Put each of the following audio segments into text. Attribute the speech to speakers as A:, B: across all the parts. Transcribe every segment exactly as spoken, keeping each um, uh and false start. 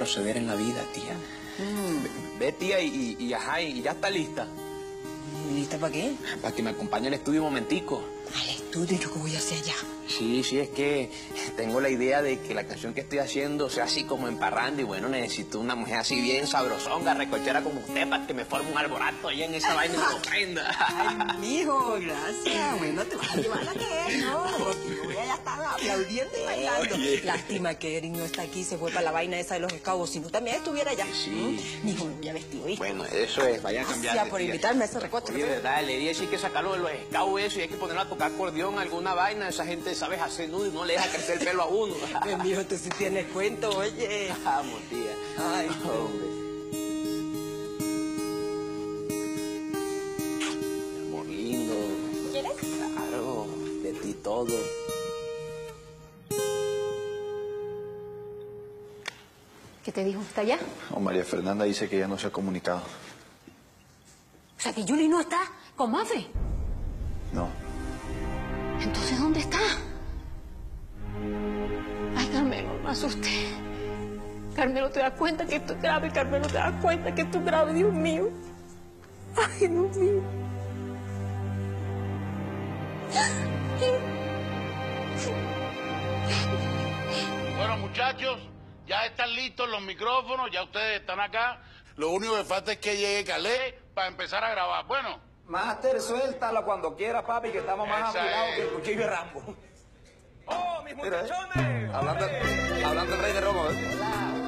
A: proceder en la vida, tía. Mm. Ve, ve, tía, y, y, y ajá, y ya está lista.
B: ¿Lista para qué?
A: Para que me acompañe al estudio un momentico.
B: ¿Al estudio? ¿Yo qué voy a hacer allá?
A: Sí, sí, es que tengo la idea de que la canción que estoy haciendo sea así como en parranda y bueno, necesito una mujer así bien sabrosonga, recochera como usted para que me forme un alboroto allá en esa vaina y me ofrenda.
B: Ay, mijo, gracias. Bueno, te vas a llevar la que es, ¿no? Porque yo voy a estar aplaudiendo y bailando. Oye. Lástima que Erin no está aquí, se fue para la vaina esa de los escabos. Si no, también estuviera allá.
A: Sí.
B: ¿Mm? Mijo, ya vestido, ¿viste?
A: Bueno, eso es, vaya a cambiar.
B: Gracias por invitarme a ese recoche.
A: Oye, verdad, le dije sí que sacarlo de los escabos eso y hay que ponerlo a tocar acordeón, alguna vaina. Esa gente sabe hacer nudo y no le deja crecer el pelo a uno.
B: Pues, mijo, tú sí tienes cuento, oye.
A: Vamos, tía.
B: Ay,
A: hombre. Amor lindo.
B: ¿Quieres?
A: Claro, de ti todo.
C: ¿Qué te dijo? ¿Está allá?
D: No, María Fernanda dice que ya no se ha comunicado.
C: O sea, que Yuli no está con Mafe.
D: No.
C: Entonces, ¿dónde está? Ay, Carmelo, me asusté. Carmelo, ¿te das cuenta que esto es grave? Carmelo, ¿te das cuenta que esto es grave? Dios mío. Ay, Dios mío.
E: Bueno, muchachos, ya están listos los micrófonos, ya ustedes están acá. Lo único que falta es que llegue Calé para empezar a grabar. Bueno.
F: Máster, suéltala cuando quiera, papi, que estamos más
E: Esa
F: afilados
E: es.
F: que el cuchillo de Rambo.
A: ¡Oh, mis
F: Mira,
A: muchachones!
F: hablando, hablando el rey de Roma, ¿eh?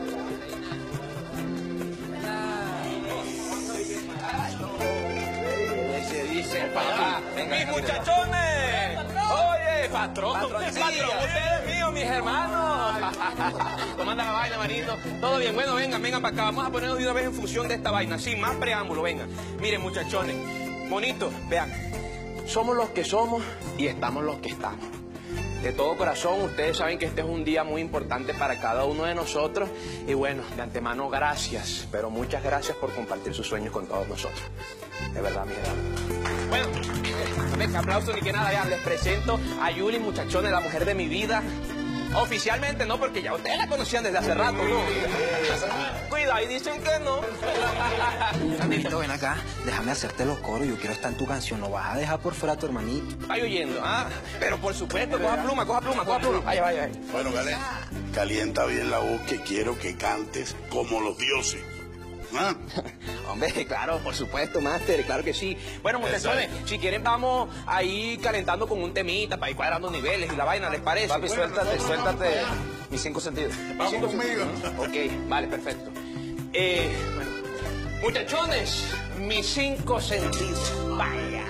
A: Se dice, papá. ¡Mis muchachones! Oye, patrón. Patrón, ustedes míos, mis hermanos. ¿Cómo anda la vaina, manito? Todo bien. Bueno, vengan, vengan para acá. Vamos a ponernos de una vez en función de esta vaina. Sin más preámbulo, vengan. Miren, muchachones. Bonito, vean. Somos los que somos y estamos los que estamos. De todo corazón, ustedes saben que este es un día muy importante para cada uno de nosotros. Y bueno, de antemano, gracias. Pero muchas gracias por compartir sus sueños con todos nosotros. De verdad, mi hermano. Bueno, no me aplauso ni que nada. Vean, les presento a Yuli, muchachones, la mujer de mi vida. Oficialmente no, porque ya ustedes la conocían desde hace rato, ¿no? Cuidado, y dicen que no.
F: Amiguito, ven acá, déjame hacerte los coros, yo quiero estar en tu canción, no vas a dejar por fuera a tu hermanito.
A: Estoy oyendo, ¿ah? Pero por supuesto, coja pluma, coja pluma, coja pluma. Vaya, vaya, vaya.
E: Bueno, Calé, calienta bien la voz que quiero que cantes como los dioses. ¿Ah?
A: Hombre, claro, por supuesto, máster, claro que sí. Bueno, muchachones, si quieren vamos ahí calentando con un temita para ir cuadrando niveles y la vaina, ¿les parece?
F: Papi,
A: Bueno,
F: suéltate, suéltate mis cinco sentidos.
E: Vamos
A: cinco
E: conmigo.
A: sentidos. Ok, vale, perfecto. Eh, bueno, muchachones, mis cinco sentidos. Vaya.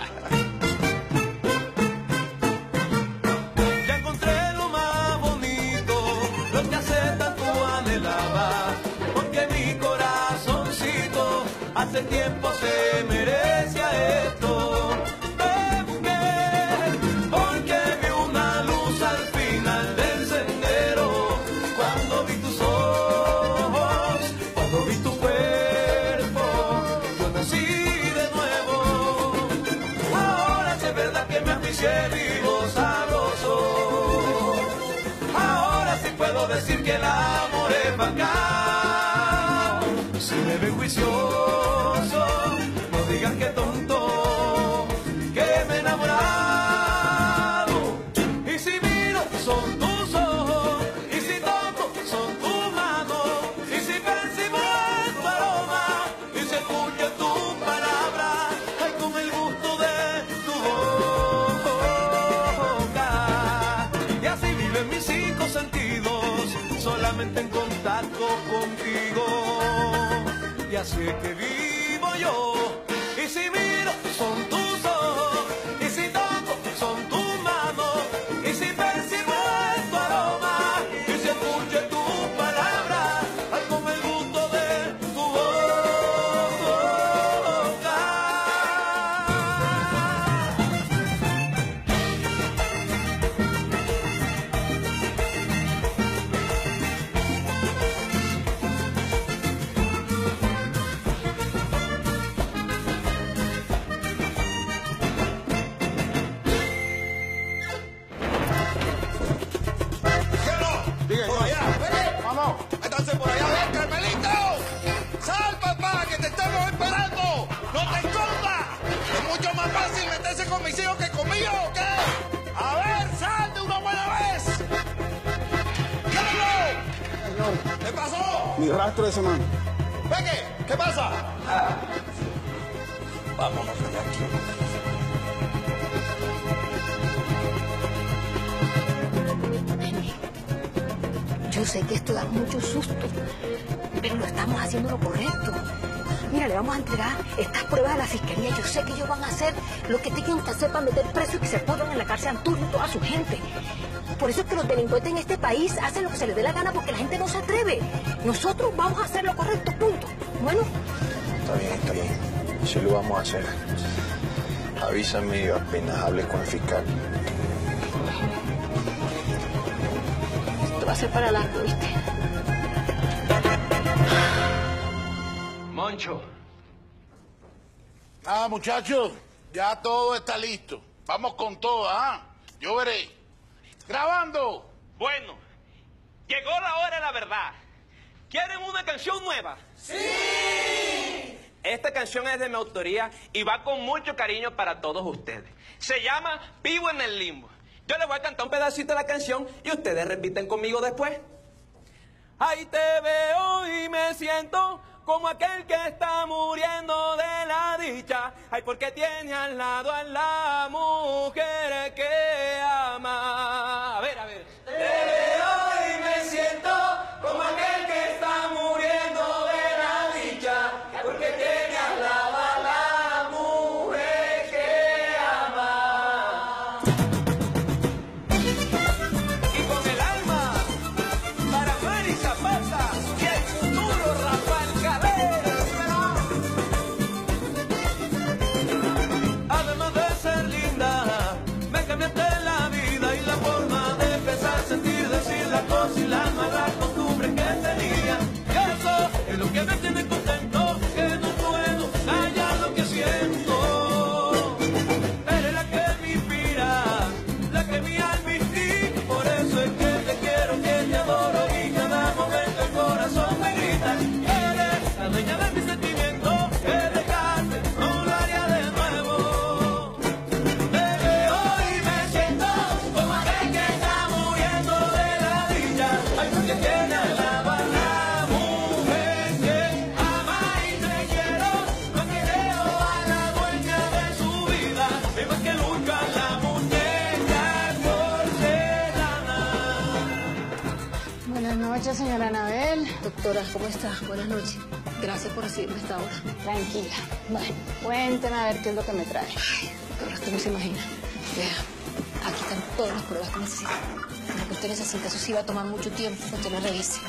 G: Ya encontré lo más bonito, lo que hace tanto anhelaba, porque mi corazoncito hace tiempo se merecía esto. Te busqué porque vi una luz al final del sendero, cuando vi tus ojos, cuando vi tu cuerpo, yo nací de nuevo. Ahora sí es verdad que me aficié vivo sabroso. Ahora sí puedo decir que el amor es bacán. Si me ven juicioso, no digan que tonto, que me he enamorado. Y si miro, son tus ojos, y si toco, son tus manos, y si percibo tu aroma, y si escucho tu palabra, ay, con el gusto de tu boca. Y así viven mis cinco sentidos, solamente en contacto contigo. Y así es que vivo yo. Y si miro, son tus ojos, y si toco, son tus manos, y si percibo tu aroma, y si escucho tu palabra, ay, con el gusto de tu boca.
E: con mis hijos que conmigo o qué? A ver, sal de una buena vez. ¡Diablo! ¿Qué pasó?
H: Mi rastro de semana.
E: Peque, ¿qué pasa?
F: Ah. Vámonos de aquí.
C: Yo sé que esto da mucho susto, pero lo estamos haciendo lo correcto. Mira, le vamos a entregar estas pruebas a la fiscalía. Yo sé que ellos van a hacer lo que tengan que hacer para meter presos y que se pongan en la cárcel a Antonio y toda su gente. Por eso es que los delincuentes en este país hacen lo que se les dé la gana porque la gente no se atreve. Nosotros vamos a hacer lo correcto, punto. Bueno.
D: Está bien, está bien. Sí lo vamos a hacer. Avísame apenas hables con el fiscal.
C: Esto va a ser para largo, ¿viste?
A: Moncho.
E: Ah, muchachos, ya todo está listo. Vamos con todo, ¿ah? Yo veré. ¡Grabando!
A: Bueno, llegó la hora de la verdad. ¿Quieren una canción nueva? ¡Sí! Esta canción es de mi autoría y va con mucho cariño para todos ustedes. Se llama Vivo en el Limbo. Yo les voy a cantar un pedacito de la canción y ustedes repiten conmigo después. Ahí te veo y me siento como aquel que está muriendo de la dicha. Ay, porque tiene al lado a la mujer que ama. A ver, a ver. Te veo y me siento como aquel que está muriendo de la dicha. Ay, porque tiene al lado a la mujer que ama. Y con el alma para Mari Zapata y el futuro Rafael Calero. Además de ser linda, me cambiaste la vida y la forma de pensar, sentir, decir las cosas y las malas costumbres que tenía. Y eso es lo que me tiene contento, que no puedo callar lo que siento. Eres la que me inspira, la que me alma instiga, por eso es que te quiero, que te adoro y cada momento el corazón me grita. Eres la dueña de mis sentimientos, que dejaste no lo haría de nuevo. Te veo y me siento como aquel que está muriendo de la dicha. Ay, porque tiene al lado a la mujer que ama y te quiero. No quiero a la dueña de su vida, igual que lucha la muñeca porcelana.
C: Buenas noches, señora Anabel. Doctora, ¿cómo está? Buenas noches. Gracias por recibirme a esta hora. Tranquila. Bueno, cuénteme a ver qué es lo que me trae. Ay, doctora, usted no se imagina. Vea, aquí están todas las pruebas que necesita. Lo que usted necesita, eso sí va a tomar mucho tiempo que usted lo revise.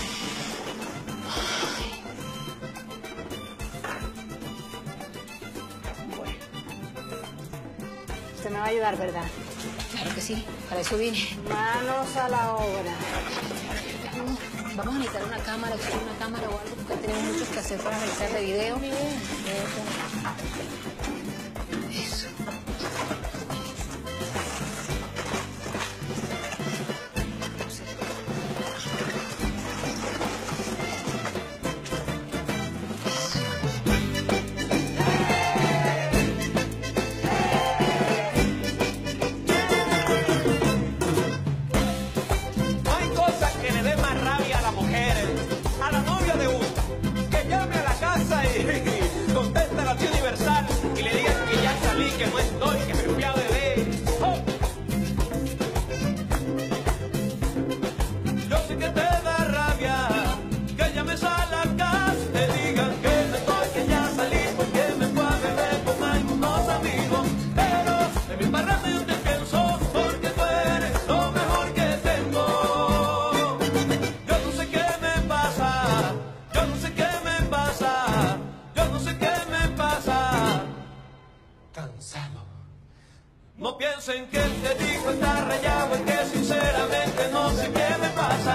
C: Ay. Bueno. Usted me va a ayudar, ¿verdad? Claro que sí. Para eso vine. Manos a la obra. Vamos a necesitar una cámara, usar una cámara o algo, porque tenemos muchos que hacer para realizar de video. Eso.
A: No hay cosa que le dé más rabia a la mujer, a la novia de uno, que llame a la casa y conteste la acción universal y le digan que ya salí, que no estoy, que me fui a beber. ¡Oh! Yo sé que te da rabia que llames a la casa, te digan que no estoy, que ya salí porque me fui a beber con algunos amigos, pero de mi parranda yo te pienso porque tú eres lo mejor que tengo. Yo no sé qué me pasa, yo no sé qué me pasa, yo no sé qué me pasa. Cansado. No piensen que te digo está rayado.